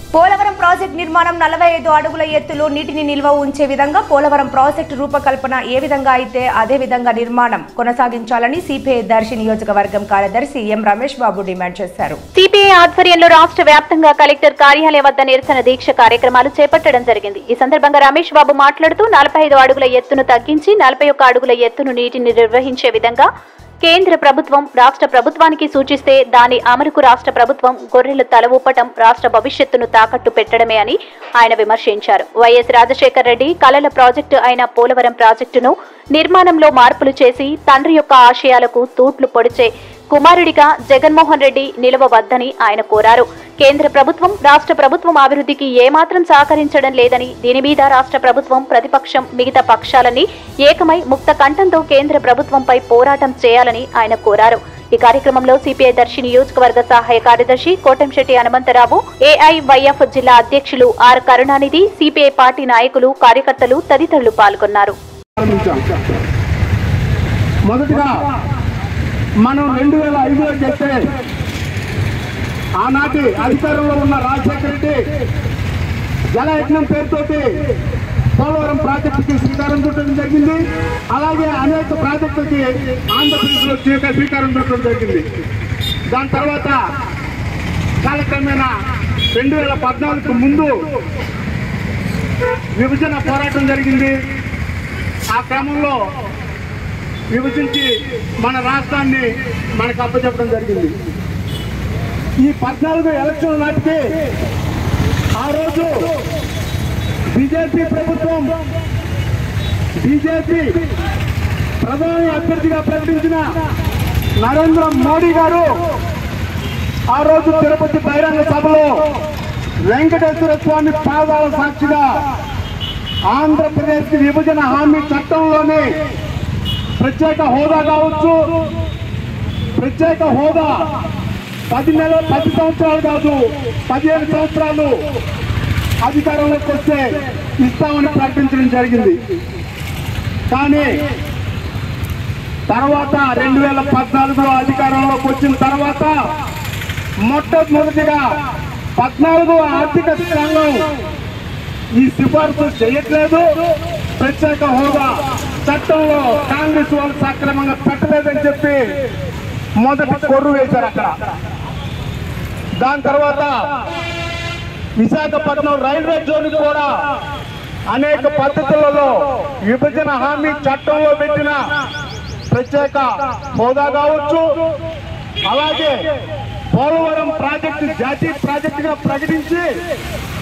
Polavaram project నిర్మాణం 45 అడుగుల ఎత్తులో నీటిని నిల్వ ఉంచే విధంగా పోలవరం ప్రాజెక్టు రూపకల్పన ఏ విధంగా అయితే అదే విధంగా నిర్మాణం కొనసాగించాలని సిపిఐ దర్శి నియోజకవర్గం కార్యదర్శి ఎం రమేష్ బాబు డిమాండ్ చేశారు. సిపిఐ ఆధ్వర్యంలో రాష్ట్ర వ్యాప్తంగా కలెక్టర్ కార్యాలయం వద్ద నిరసన దీక్ష కార్యక్రమాలు చేపట్టడం జరిగింది. ఈ సందర్భంగా రమేష్ బాబు మాట్లాడుతూ 45 అడుగుల ఎత్తును తగ్గించి 41 అడుగుల ఎత్తును నీటిని నిర్వహించే విధంగా కేంద్ర ప్రభుత్వం రాష్ట్ర ప్రభుత్వానికి సూచిస్తే దాని అమలుకు రాష్ట్ర ప్రభుత్వం గొర్రెలు తల ఊపటం రాష్ట్ర భవిష్యత్తును తాకట్టు పెట్టడమే అని ఆయన విమర్శించారు. వైఎస్ రాజశేఖర్ రెడ్డి కలల ప్రాజెక్టు అయిన పోలవరం ప్రాజెక్టును నిర్మాణంలో మార్పులు చేసి తండ్రి యొక్క ఆశయాలకు తూట్లు పొడిచే కుమారుడిగా జగన్మోహన్ రెడ్డి నిలవవద్దని ఆయన కోరారు. కేంద్ర ప్రభుత్వం రాష్ట్ర ప్రభుత్వం అభివృద్ధికి ఏమాత్రం సహకరించడం లేదని, దీని మీద రాష్ట్ర ప్రభుత్వం ప్రతిపక్షం మిగతా పక్షాలని ఏకమై ముక్త కంఠంతో కేంద్ర ప్రభుత్వంపై పోరాటం చేయాలని ఆయన కోరారు. ఈ కార్యక్రమంలో సిపిఐ దర్శి నియోజకవర్గ సహాయ కార్యదర్శి కోటంశెట్టి హనుమంతరావు, ఏఐవైఎఫ్ జిల్లా అధ్యక్షులు ఆర్ కరుణానిధి, సిపిఐ పార్టీ నాయకులు, కార్యకర్తలు తదితరులు పాల్గొన్నారు. మనం 2005లో చేస్తే ఆనాటి అధికారంలో ఉన్న రాజశేఖర రెడ్డి జలయజ్ఞం పేరుతోటి పోలవరం ప్రాజెక్టుకి శ్రీకారం చుట్టడం జరిగింది. అలాగే అనేక ప్రాజెక్టులకి ఆంధ్రప్రదేశ్లో శ్రీకారం చుట్టడం జరిగింది. దాని తర్వాత కాలక్రమేణా 2014కు ముందు విభజన పోరాటం జరిగింది. ఆ క్రమంలో విభజించి మన రాష్ట్రాన్ని మనకు అప్పచెప్పడం జరిగింది. ఈ 14 ఎలక్షన్ల నాటికి ఆ రోజు బీజేపీ ప్రభుత్వం బీజేపీ ప్రధాని అభ్యర్థిగా ప్రకటించిన నరేంద్ర మోడీ గారు ఆ రోజు తిరుపతి బహిరంగ సభలో వెంకటేశ్వర స్వామి పాదాల సాక్షిగా ఆంధ్రప్రదేశ్ విభజన హామీ చట్టంలోనే ప్రత్యేక హోదా కావచ్చు, ప్రత్యేక హోదా 10 సంవత్సరాలు కాదు 15 సంవత్సరాలు అధికారంలోకి వస్తే ఇస్తామని ప్రకటించడం జరిగింది. కానీ తర్వాత 2014లో అధికారంలోకి వచ్చిన తర్వాత మొట్టమొదటిగా 14వ ఆర్థిక సంఘం ఈ సిఫార్సు చేయట్లేదు. ప్రత్యేక హోదా చట్టంలో కాంగ్రెస్ వాళ్ళు సక్రమంగా పెట్టలేదని చెప్పి మొదటి కొర్రు వేశారు అక్కడ. దాని తర్వాత విశాఖపట్నం రైల్వే జోన్ కూడా అనేక పద్ధతులలో విభజన హామీ చట్టంలో పెట్టిన ప్రత్యేక హోదా కావచ్చు, అలాగే పోలవరం ప్రాజెక్టు జాతీయ ప్రాజెక్టుగా ప్రకటించి